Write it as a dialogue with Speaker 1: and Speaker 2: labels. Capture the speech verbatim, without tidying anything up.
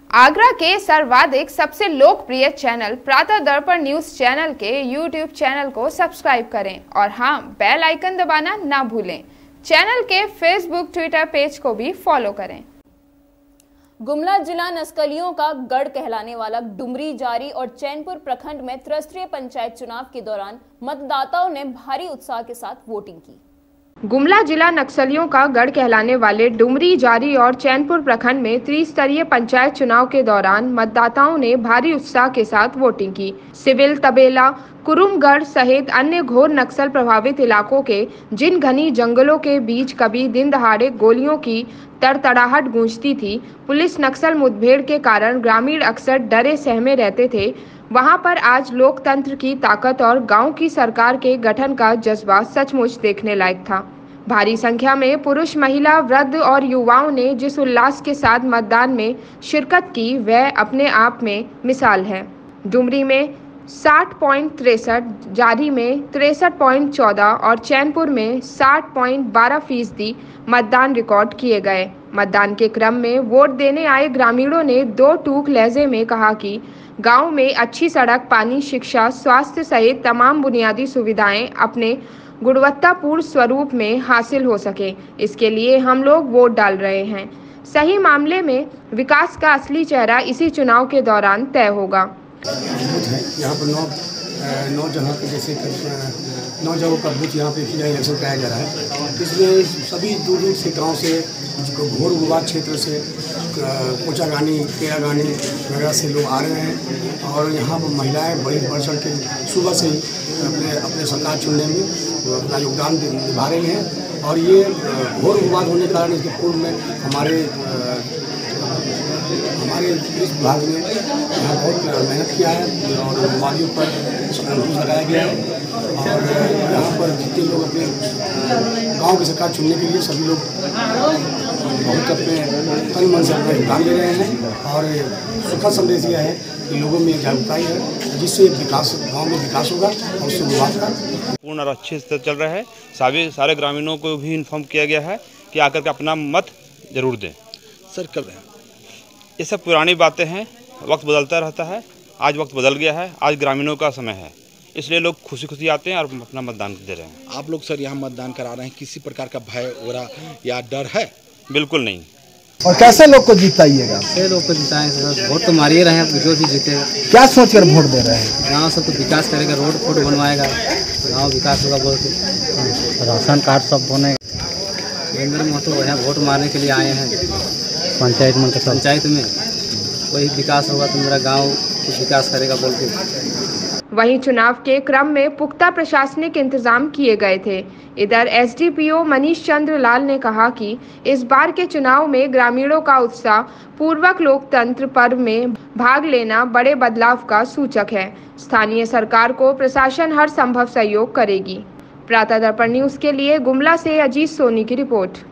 Speaker 1: आगरा के सर्वाधिक सबसे लोकप्रिय channel Pratah Darpan news channel के यूट्यूब चैनल को सब्सक्राइब करें और हाँ, बेल आइकन दबाना ना भूलें। चैनल के फेसबुक ट्विटर पेज को भी फॉलो करें।
Speaker 2: गुमला जिला नक्सलियों का गढ़ कहलाने वाला डुमरी जारी और चैनपुर प्रखंड में त्रिस्तरीय पंचायत चुनाव के दौरान मतदाताओं ने भारी उत्साह के साथ वोटिंग की।
Speaker 1: गुमला जिला नक्सलियों का गढ़ कहलाने वाले डुमरी जारी और चैनपुर प्रखंड में त्रिस्तरीय पंचायत चुनाव के दौरान मतदाताओं ने भारी उत्साह के साथ वोटिंग की। सिविल, तबेला, कुरुमगढ़ सहित अन्य घोर नक्सल प्रभावित इलाकों के जिन घनी जंगलों के बीच कभी दिन दहाड़े गोलियों की तड़तड़ाहट गूंजती थी, पुलिस नक्सल मुठभेड़ के कारण ग्रामीण अक्सर डरे सहमे रहते थे, वहां पर आज लोकतंत्र की ताकत और गांव की सरकार के गठन का जज्बा सचमुच देखने लायक था। भारी संख्या में पुरुष, महिला, वृद्ध और युवाओं ने जिस उल्लास के साथ मतदान में शिरकत की, वह अपने आप में मिसाल है। डुमरी में साठ पॉइंट तिरसठ, जारी में तिरसठ पॉइंट चौदह और चैनपुर में साठ पॉइंट बारह फीसदी मतदान रिकॉर्ड किए गए। मतदान के क्रम में वोट देने आए ग्रामीणों ने दो टूक लहजे में कहा कि गांव में अच्छी सड़क, पानी, शिक्षा, स्वास्थ्य सहित तमाम बुनियादी सुविधाएं अपने गुणवत्तापूर्ण स्वरूप में हासिल हो सके, इसके लिए हम लोग वोट डाल रहे हैं। सही मामले में विकास का असली चेहरा इसी चुनाव के दौरान तय होगा।
Speaker 3: यहाँ पर नौ नौ जगह पे जैसे नौ जगहों का बूथ यहाँ पे इलेक्शन कराया जा रहा है। इसमें सभी दूर दूर से गांव से, घोर विवाद क्षेत्र से, कोचागानी, केरागानी वगैरह से लोग आ रहे हैं और यहाँ पर महिलाएं बड़ी बढ़ चढ़ के सुबह से ही अपने अपने सरकार चुनने में अपना योगदान निभा रही हैं। और ये घोर विवाद होने के कारण इसके पूर्व में हमारे हमारे पुलिस विभाग ने यहाँ बहुत मेहनत किया है और वादियों पर अंकुश लगाया गया है और यहाँ पर जितने लोग अपने गांव की सरकार चुनने के लिए सभी लोग बहुत अपने तन मन से अपना योगदान दे रहे हैं और सुखद संदेश यह है कि लोगों में जागरूकता है जिससे विकास गांव में विकास होगा और उससे विवाद का
Speaker 4: पूर्ण और अच्छे से चल रहा है। सभी सारे ग्रामीणों को भी इन्फॉर्म किया गया है कि आकर के अपना मत जरूर दें।
Speaker 3: सर कब है?
Speaker 4: ये सब पुरानी बातें हैं, वक्त बदलता रहता है। आज वक्त बदल गया है, आज ग्रामीणों का समय है, इसलिए लोग खुशी खुशी आते हैं और अपना मतदान दे रहे हैं।
Speaker 5: आप लोग सर यहाँ मतदान करा रहे हैं, किसी प्रकार का भय वगैरह या डर है?
Speaker 4: बिल्कुल नहीं।
Speaker 6: और कैसे लोग को जिताइएगा?
Speaker 7: कैसे लोग को जिताएंगे सर, वोट तो मारिए रहे हैं, जो भी जीतेगा।
Speaker 6: क्या सोच कर वोट दे रहे हैं?
Speaker 7: गाँव सब तो विकास करेगा, रोड फोड बनवाएगा, गाँव विकास होगा बोल के, राशन कार्ड सब बनेगा। नरेंद्र महतो यहाँ वोट मारने के लिए आए हैं पंचायत में, पंचायत में वही विकास होगा तो मेरा गांव कुछ विकास करेगा बोल के।
Speaker 1: वहीं चुनाव के क्रम में पुख्ता प्रशासनिक इंतजाम किए गए थे। इधर एसडीपीओ मनीष चंद्र लाल ने कहा कि इस बार के चुनाव में ग्रामीणों का उत्साह पूर्वक लोकतंत्र पर्व में भाग लेना बड़े बदलाव का सूचक है। स्थानीय सरकार को प्रशासन हर संभव सहयोग करेगी। प्रातः दर्पण न्यूज के लिए गुमला से अजीत सोनी की रिपोर्ट।